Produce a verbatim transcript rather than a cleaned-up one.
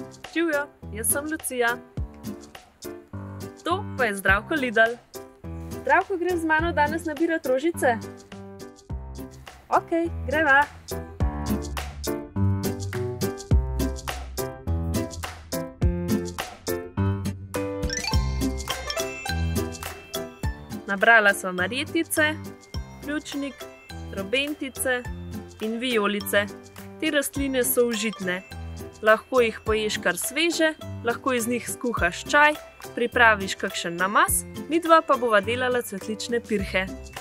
Živjo, jaz sem Lucija. To pa je Zdravko Lidl. Zdravko, greš z mano danes nabirati rožice? Ok, greva. Nabrala sva marjetice, pljučnik, trobentice in vijolice. Te rastline so užitne. Lahko jih poješ kar sveže, lahko iz njih skuhaš čaj, pripraviš kakšen namaz, midva pa bova delala cvetlične pirhe.